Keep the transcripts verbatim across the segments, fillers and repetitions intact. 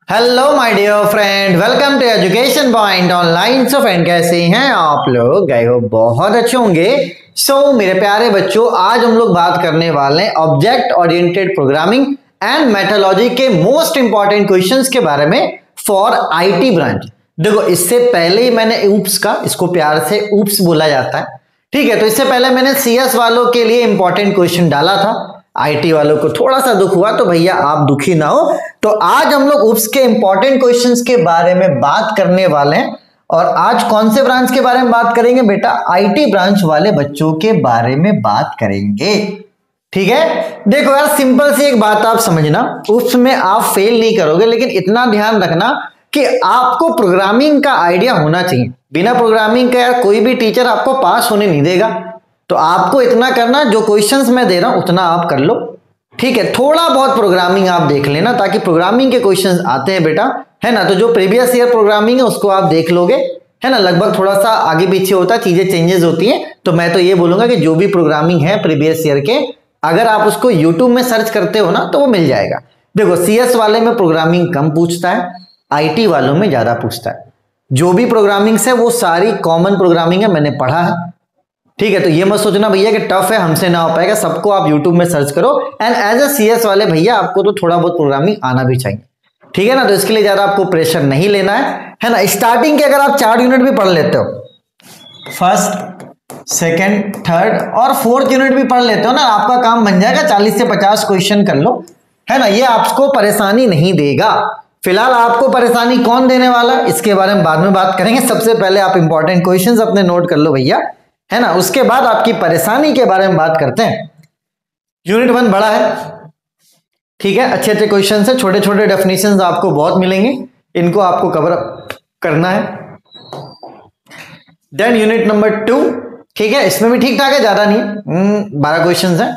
Hello my dear friend, welcome to education point online. So friend, कैसे हैं आप लोग? गए हो बहुत अच्छे होंगे। सो so, मेरे प्यारे बच्चों, आज हम लोग बात करने वाले हैं object oriented programming and methodology के मोस्ट इंपॉर्टेंट क्वेश्चंस के बारे में फॉर आईटी ब्रांच। देखो, इससे पहले ही मैंने ऊप्स का, इसको प्यार से ऊप्स बोला जाता है, ठीक है। तो इससे पहले मैंने सीएस वालों के लिए इंपॉर्टेंट क्वेश्चन डाला था। आईटी वालों को थोड़ा सा दुख हुआ, तो भैया आप दुखी ना हो। तो आज हम लोग ऊप्स के इंपॉर्टेंट क्वेश्चंस के बारे में बात करने वाले हैं। और आज कौन से ब्रांच के बारे में बात करेंगे बेटा? आईटी ब्रांच वाले बच्चों के बारे में बात करेंगे, ठीक है। देखो यार, सिंपल सी एक बात आप समझना, ऊप्स में आप फेल नहीं करोगे, लेकिन इतना ध्यान रखना कि आपको प्रोग्रामिंग का आइडिया होना चाहिए। बिना प्रोग्रामिंग का यार कोई भी टीचर आपको पास होने नहीं देगा। तो आपको इतना करना, जो क्वेश्चंस मैं दे रहा हूं उतना आप कर लो, ठीक है। थोड़ा बहुत प्रोग्रामिंग आप देख लेना, ताकि प्रोग्रामिंग के क्वेश्चंस आते हैं बेटा, है ना। तो जो प्रीवियस ईयर प्रोग्रामिंग है उसको आप देख लोगे, है ना। लगभग थोड़ा सा आगे पीछे होता है, चीजें चेंजेस होती हैं। तो मैं तो ये बोलूंगा कि जो भी प्रोग्रामिंग है प्रीवियस ईयर के, अगर आप उसको यूट्यूब में सर्च करते हो ना तो वो मिल जाएगा। देखो, सीएस वाले में प्रोग्रामिंग कम पूछता है, आईटी वालों में ज्यादा पूछता है। जो भी प्रोग्रामिंग है वो सारी कॉमन प्रोग्रामिंग है, मैंने पढ़ा है, ठीक है। तो ये मत सोचना भैया कि टफ है, हमसे ना हो पाएगा। सबको आप यूट्यूब में सर्च करो। एंड एज ए सीएस वाले भैया, आपको तो थोड़ा बहुत प्रोग्रामिंग आना भी चाहिए, ठीक है ना। तो इसके लिए ज्यादा आपको प्रेशर नहीं लेना है, है ना। स्टार्टिंग के अगर आप चार यूनिट भी पढ़ लेते हो, फर्स्ट सेकंड थर्ड और फोर्थ यूनिट भी पढ़ लेते हो ना, आपका काम बन जाएगा। चालीस से पचास क्वेश्चन कर लो, है ना। ये आपको परेशानी नहीं देगा। फिलहाल आपको परेशानी कौन देने वाला, इसके बारे में बाद में बात करेंगे। सबसे पहले आप इंपॉर्टेंट क्वेश्चंस अपने नोट कर लो भैया, है ना। उसके बाद आपकी परेशानी के बारे में बात करते हैं। यूनिट वन बड़ा है, ठीक है। अच्छे अच्छे क्वेश्चन है, छोटे छोटे डेफिनेशंस आपको बहुत मिलेंगे, इनको आपको कवर अप करना है। देन यूनिट नंबर टू, ठीक है। इसमें भी ठीक ठाक है, ज्यादा नहीं है, बारह क्वेश्चन है।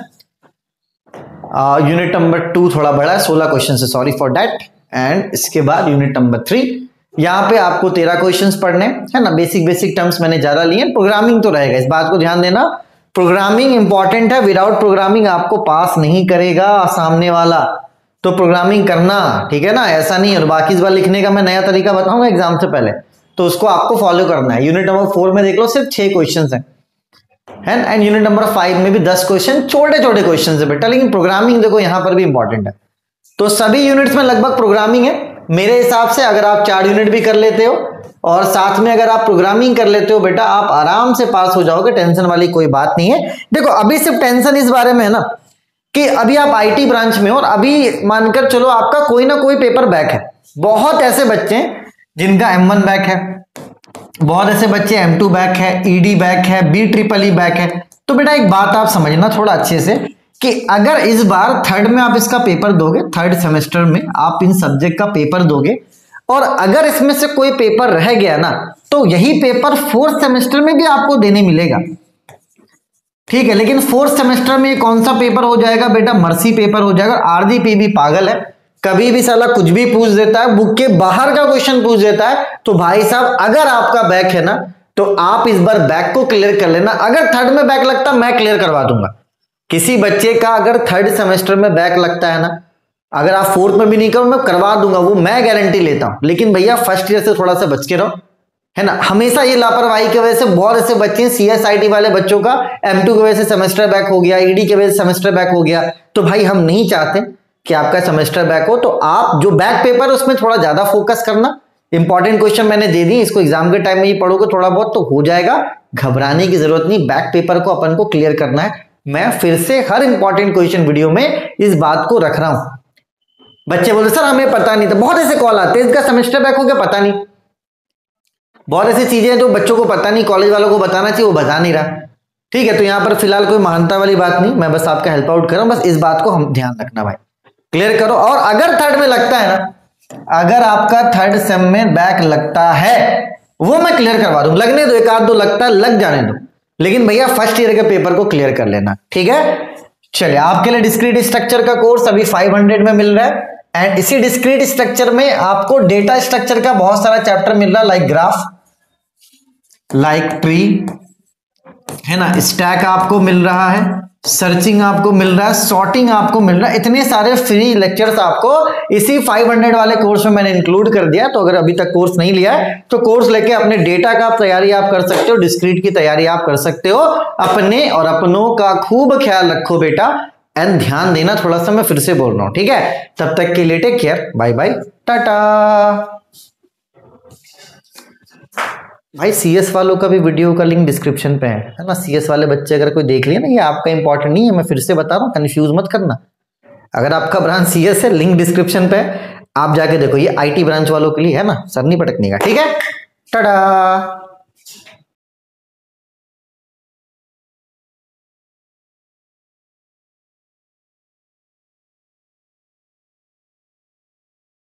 यूनिट नंबर टू थोड़ा बड़ा है, सोलह क्वेश्चन है, सॉरी फॉर दैट। एंड इसके बाद यूनिट नंबर थ्री, यहां पे आपको तेरह क्वेश्चंस पढ़ने, है ना। बेसिक बेसिक टर्म्स मैंने ज्यादा लिए, प्रोग्रामिंग तो रहेगा, इस बात को ध्यान देना। प्रोग्रामिंग इंपॉर्टेंट है, विदाउट प्रोग्रामिंग आपको पास नहीं करेगा सामने वाला। तो प्रोग्रामिंग करना, ठीक है ना, ऐसा नहीं है। और बाकी इस बार लिखने का मैं नया तरीका बताऊंगा एग्जाम से पहले, तो उसको आपको फॉलो करना है। यूनिट नंबर फोर में देख लो, सिर्फ छह क्वेश्चन है, एंड यूनिट नंबर फाइव में भी दस क्वेश्चन, छोटे छोटे क्वेश्चन है बेटा, लेकिन प्रोग्रामिंग देखो यहां पर भी इंपॉर्टेंट है। तो सभी यूनिट्स में लगभग प्रोग्रामिंग है मेरे हिसाब से। अगर आप चार यूनिट भी कर लेते हो और साथ में अगर आप प्रोग्रामिंग कर लेते हो बेटा, आप आराम से पास हो जाओगे, टेंशन वाली कोई बात नहीं है। देखो, अभी सिर्फ टेंशन इस बारे में है ना कि अभी आप आईटी ब्रांच में हो, और अभी मानकर चलो आपका कोई ना कोई पेपर बैक है। बहुत ऐसे बच्चे हैं जिनका एम वन बैक है, बहुत ऐसे बच्चे एम टू बैक है, ईडी बैक है, बी ट्रिपल ई बैक है। तो बेटा एक बात आप समझना थोड़ा अच्छे से, कि अगर इस बार थर्ड में आप इसका पेपर दोगे, थर्ड सेमेस्टर में आप इन सब्जेक्ट का पेपर दोगे, और अगर इसमें से कोई पेपर रह गया ना, तो यही पेपर फोर्थ सेमेस्टर में भी आपको देने मिलेगा, ठीक है। लेकिन फोर्थ सेमेस्टर में कौन सा पेपर हो जाएगा बेटा? मर्सी पेपर हो जाएगा। आरजीपीबी पागल है, कभी भी साला कुछ भी पूछ देता है, बुक के बाहर का क्वेश्चन पूछ देता है। तो भाई साहब, अगर आपका बैक है ना, तो आप इस बार बैक को क्लियर कर लेना। अगर थर्ड में बैक लगता, मैं क्लियर करवा दूंगा। किसी बच्चे का अगर थर्ड सेमेस्टर में बैक लगता है ना, अगर आप फोर्थ में भी नहीं करो, मैं करवा दूंगा, वो मैं गारंटी लेता हूं। लेकिन भैया फर्स्ट ईयर से थोड़ा सा बच के रहो, है ना। हमेशा ये लापरवाही की वजह से बहुत ऐसे बच्चे हैं, सीएसआईटी वाले बच्चों का एम टू की वजह से सेमेस्टर बैक हो गया, ईडी की वजह से सेमेस्टर बैक हो गया। तो भाई हम नहीं चाहते कि आपका सेमेस्टर बैक हो। तो आप जो बैक पेपर है उसमें थोड़ा ज्यादा फोकस करना। इंपॉर्टेंट क्वेश्चन मैंने दे दी, इसको एग्जाम के टाइम में ही पढ़ोगे थोड़ा बहुत तो हो जाएगा, घबराने की जरूरत नहीं। बैक पेपर को अपन को क्लियर करना है। मैं फिर से हर इंपॉर्टेंट क्वेश्चन वीडियो में इस बात को रख रहा हूं। बच्चे बोलते सर हमें पता नहीं था, बहुत ऐसे कॉल आते हैं, इसका सेमेस्टर बैक हो गया, पता नहीं। बहुत ऐसी चीजें हैं जो बच्चों को पता नहीं, कॉलेज वालों को बताना चाहिए, वो बता नहीं रहा, ठीक है। तो यहां पर फिलहाल कोई महानता वाली बात नहीं, मैं बस आपका हेल्प आउट कर रहा हूं। बस इस बात को हम ध्यान रखना भाई, क्लियर करो। और अगर थर्ड में लगता है ना, अगर आपका थर्ड सेम में बैक लगता है, वो मैं क्लियर करवा दूं। लगने दो, एक आध दो लगता है, लग जाने दो, लेकिन भैया फर्स्ट ईयर के पेपर को क्लियर कर लेना, ठीक है। चलिए, आपके लिए डिस्क्रीट स्ट्रक्चर का कोर्स अभी पाँच सौ में मिल रहा है। एंड इसी डिस्क्रीट स्ट्रक्चर में आपको डेटा स्ट्रक्चर का बहुत सारा चैप्टर मिल रहा है, लाइक ग्राफ, लाइक ट्री, है ना, स्टैक आपको मिल रहा है, सर्चिंग आपको मिल रहा है, सॉर्टिंग आपको मिल रहा है, इतने सारे फ्री लेक्चर्स आपको इसी पाँच सौ वाले कोर्स में मैंने इंक्लूड कर दिया। तो अगर अभी तक कोर्स नहीं लिया है तो कोर्स लेके अपने डेटा का तैयारी आप कर सकते हो, डिस्क्रीट की तैयारी आप कर सकते हो। अपने और अपनों का खूब ख्याल रखो बेटा, एंड ध्यान देना थोड़ा सा, मैं फिर से बोल रहा हूं, ठीक है। तब तक के लिए take care, bye bye, tata. भाई सीएस वालों का भी वीडियो का लिंक डिस्क्रिप्शन पे है, है ना। सीएस वाले बच्चे अगर कोई देख लिया ना, ये आपका इंपॉर्टेंट नहीं है, मैं फिर से बता रहा हूँ, कंफ्यूज मत करना। अगर आपका ब्रांच सीएस है, लिंक डिस्क्रिप्शन पे है, आप जाके देखो, ये आईटी ब्रांच वालों के लिए है ना, सर नहीं पटकने का, ठीक है। टाटा।